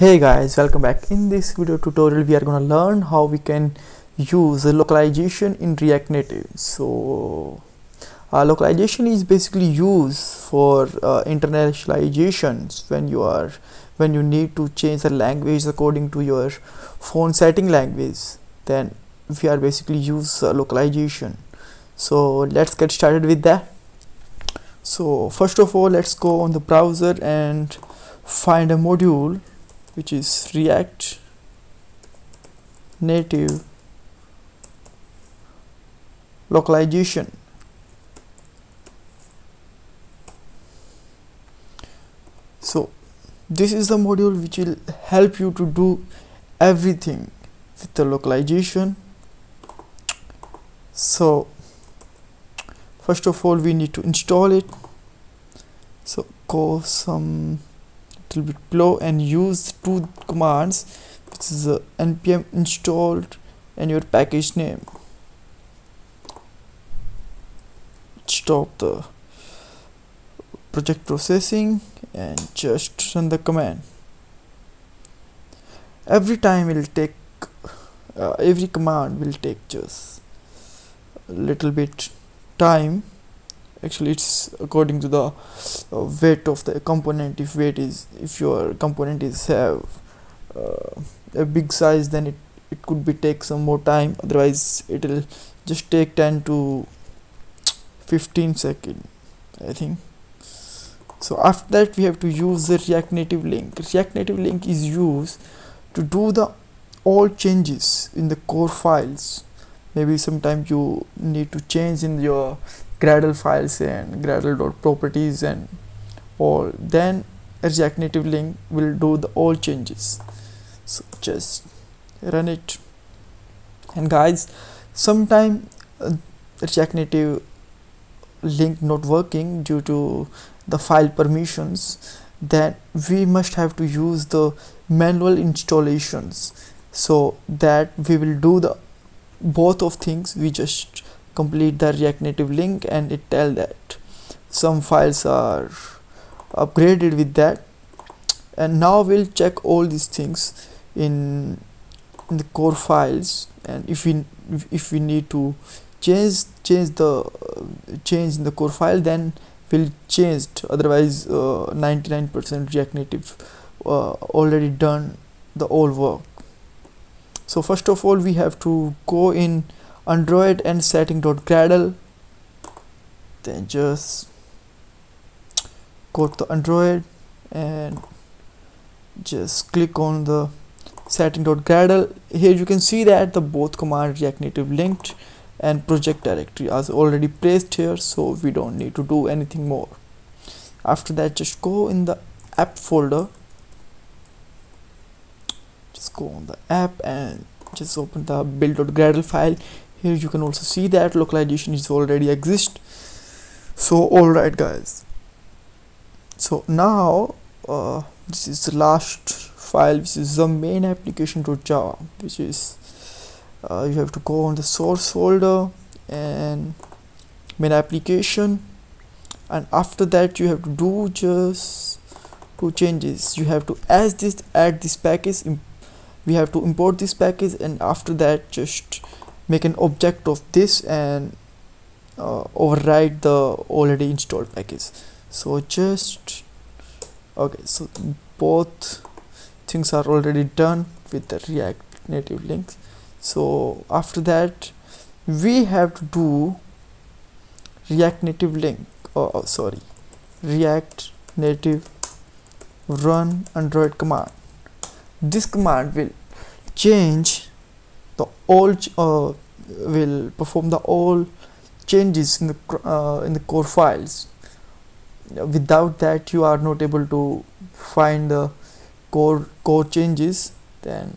Hey guys, welcome back. In this video tutorial we are going to learn how we can use the localization in React Native. So localization is basically used for internationalizations when you need to change the language according to your phone setting language. Then we are basically use localization. So let's get started with that. So first of all, let's go on the browser and find a module which is React Native localization. So this is the module which will help you to do everything with the localization. So first of all, we need to install it. So go some little bit below and use two commands, which is npm installed and your package name. Stop the project processing and just run the command. Every command will take just a little bit time. Actually, it's according to the weight of the component. If your component is have a big size, then it could be take some more time. Otherwise, it will just take 10 to 15 seconds, I think. So after that, we have to use the React Native link. React Native link is used to do the all changes in the core files. Maybe sometimes you need to change in your Gradle files and Gradle.properties and all. Then a React Native link will do the all changes. So just run it. And guys, sometime React Native link not working due to the file permissions, then we must have to use the manual installations, so that we will do the both of things. We just complete the React Native link and it tell that some files are upgraded with that. And now we'll check all these things in the core files, and if we need to change in the core file, then we'll change it. Otherwise 99% React Native already done the all work. So first of all, we have to go in Android and setting.gradle. Then just go to Android and just click on the setting.gradle. Here you can see that the both command React Native linked and project directory is already placed here, so we don't need to do anything more. After that, just go in the app folder. Just go on the app and just open the build.gradle file. Here you can also see that localization is already exist. So alright guys, so now this is the last file, which is the main application.java, which is you have to go on the source folder and main application, and after that you have to do just two changes. You have to add this package, we have to import this package, and after that just make an object of this and override the already installed package. So just okay, so both things are already done with the React Native links. So after that, we have to do React Native link, React Native run Android command. This command will change the all will perform the all changes in the core files. Without that, you are not able to find the core changes. Then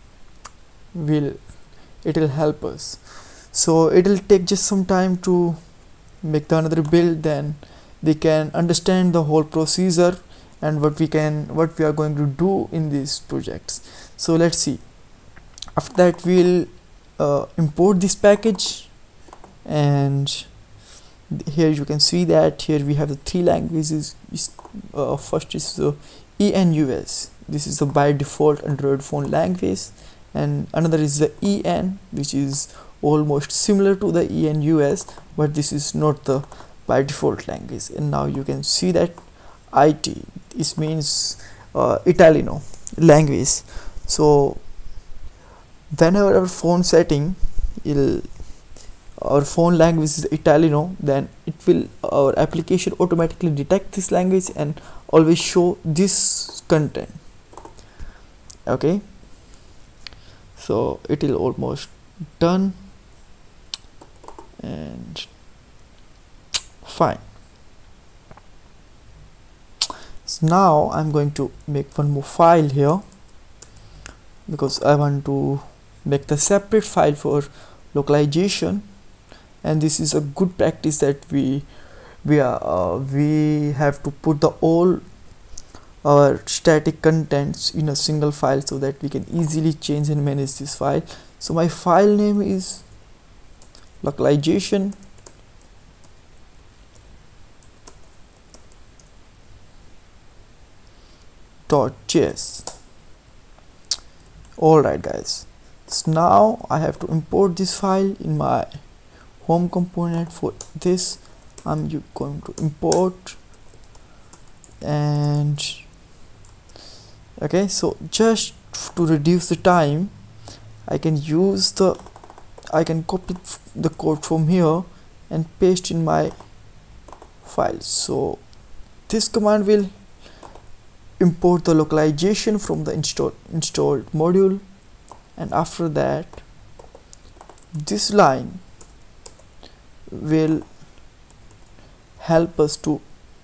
it will help us. So it will take just some time to make the another build, then we can understand the whole procedure and what we are going to do in these projects. So let's see. After that, we'll import this package, and here you can see that here we have the three languages. First is ENUS, this is the by default Android phone language, and another is the EN, which is almost similar to the EN US, but this is not the by default language. And now you can see that IT, this means Italiano language. So whenever our phone setting our phone language is Italiano, then our application automatically detect this language and always show this content. Okay, so it will almost done, and fine. So now I'm going to make one more file here, because I want to make the separate file for localization, and this is a good practice that we have to put all our static contents in a single file so that we can easily change and manage this file. So my file name is localization .js. Alright guys, so now I have to import this file in my home component. For this I'm going to import, and okay, so just to reduce the time, I can copy the code from here and paste in my file. So this command will import the localization from the installed module, and after that this line will help us to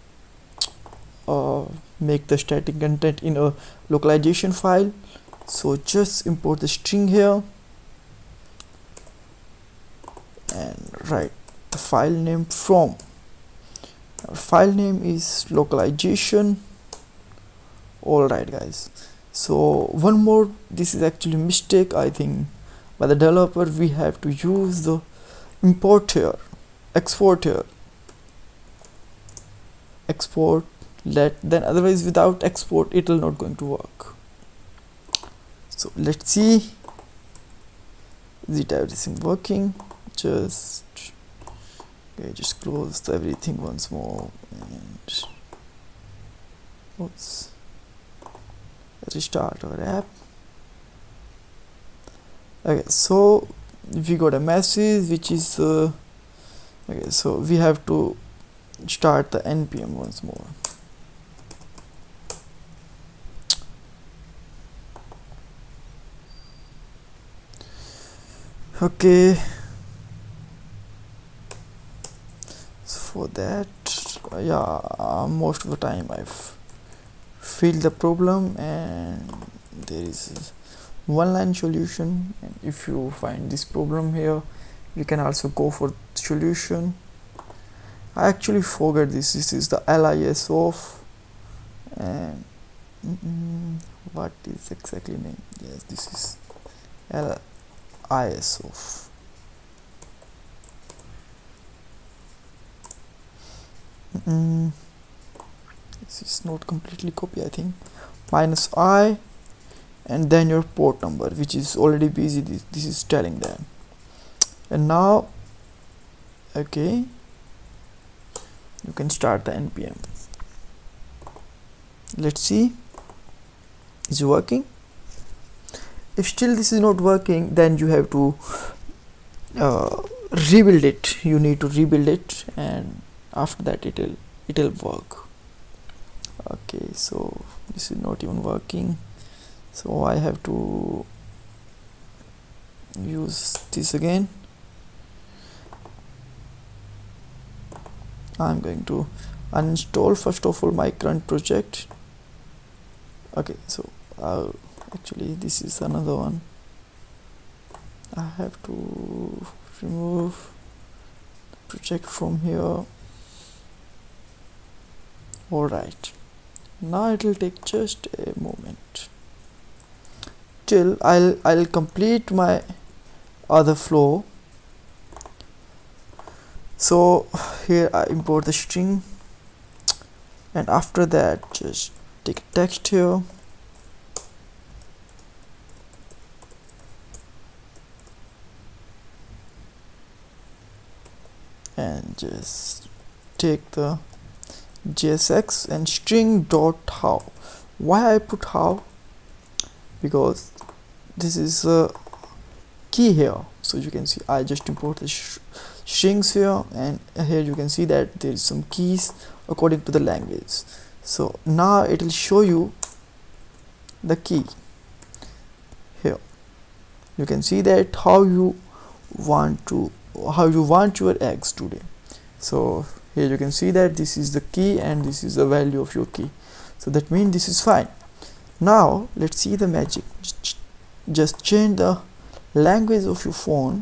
make the static content in a localization file. So just import the string here and write the file name from. Our file name is localization. Alright guys, so one more, this is actually a mistake I think by the developer. We have to use the import here, export here, export then otherwise without export it will not going to work. So let's see, is it everything working? Just close everything once more and let's restart our app. Okay, so we got a message which is okay, so we have to start the npm once more. Okay, so for that most of the time I've filled the problem, and there is one line solution, and if you find this problem here you can also go for solution. I actually forgot this is the lis of, and what is exactly name? Yes, this is lis of. This is not completely copy, I think. -i and then your port number, which is already busy. This is telling them. And now okay, you can start the npm. Let's see, is it working? If still this is not working, then you have to rebuild it. You need to rebuild it, and after that it'll work. Okay, so this is not even working, so I have to use this again. I'm going to uninstall first of all my current project. Okay, so actually this is another one. I have to remove the project from here. Alright, now it will take just a moment till I'll complete my other flow. So here I import the string, and after that just take a text here and just take the JSX and string dot how. Why I put how? Because this is a key here, so you can see I just import the strings here, and here you can see that there is some keys according to the language. So now it will show you the key here. You can see that how you want your eggs today. So here you can see that this is the key and this is the value of your key, so that means this is fine. Now let's see the magic. Just change the language of your phone.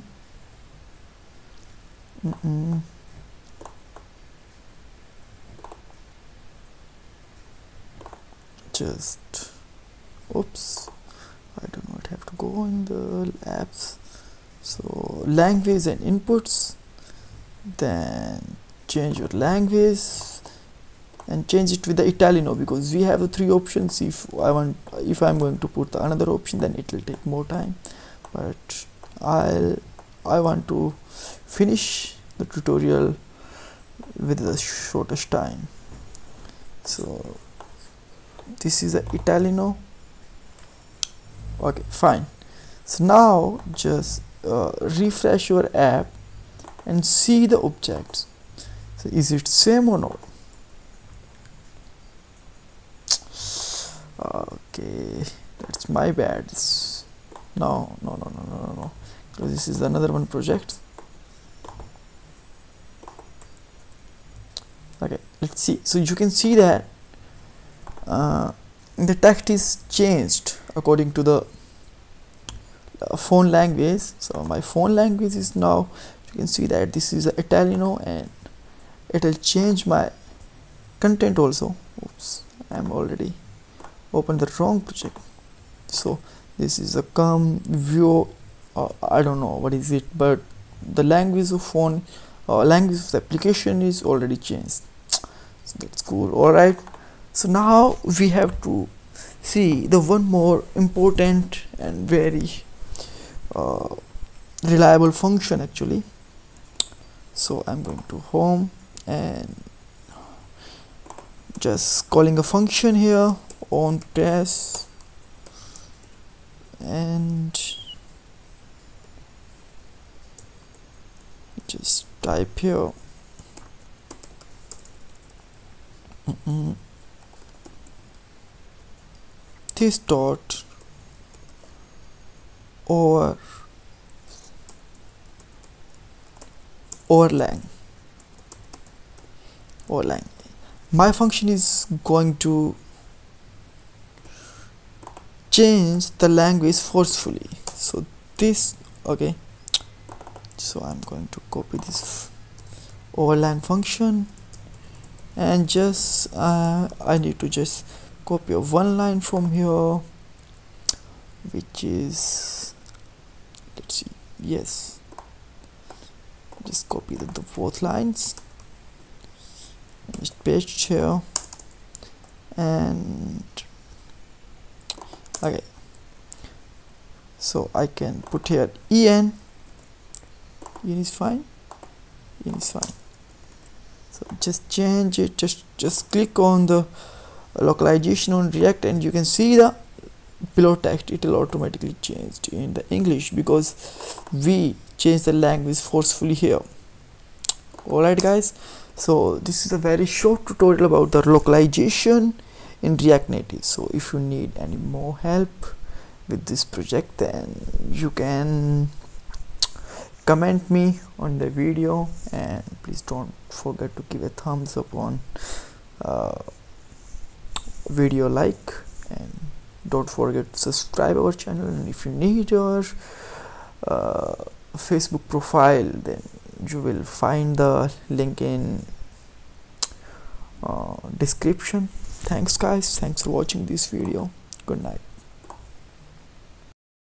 Just oops, I do not have to go in the apps. So language and inputs, then change your language and change it with the Italiano, because we have the 3 options. If I'm going to put the another option, then it will take more time, but I want to finish the tutorial with the shortest time. So this is the Italiano. Okay, fine. So now just refresh your app and see the objects. So is it same or not? Okay, that's my bad. No, because this is another one project. Okay, let's see. So you can see that the text is changed according to the phone language. So my phone language is now, you can see that this is the Italiano, and it will change my content also. Oops, I'm already opened the wrong project. So this is a view, I don't know what is it, but the language of phone language of the application is already changed. So that's cool. All right, so now we have to see the one more important and very reliable function actually. So I'm going to home and just calling a function here on press, and just type here this dot overlang. My function is going to change the language forcefully. So this, okay, so I'm going to copy this overlang function, and just I need to just copy one line from here, which is, let's see, yes, just copy the both lines and just paste here, and okay, so I can put here en is fine. So just change it, just click on the localization on React, and you can see the below text, it will automatically changed in the English because we changed the language forcefully here. Alright guys, so this is a very short tutorial about the localization in React Native. So if you need any more help with this project, then you can comment me on the video, and please don't forget to give a thumbs up on video like, and don't forget to subscribe our channel. And if you need your Facebook profile, then you will find the link in description. Thanks guys, thanks for watching this video. Good night.